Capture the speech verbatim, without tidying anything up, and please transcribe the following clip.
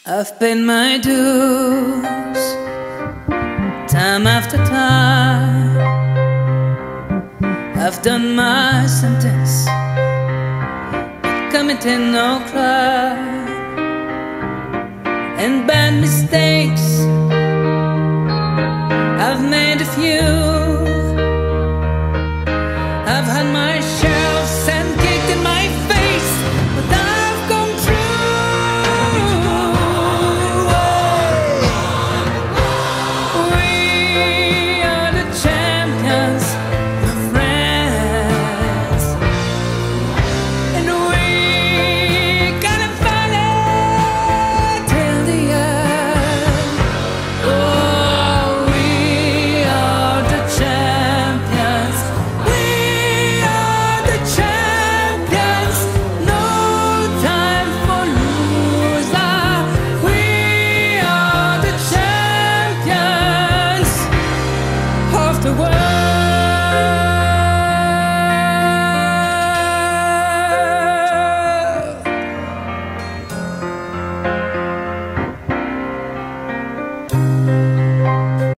I've paid my dues, time after time. I've done my sentence, but committed no crime. And bad mistakes, I've made a few.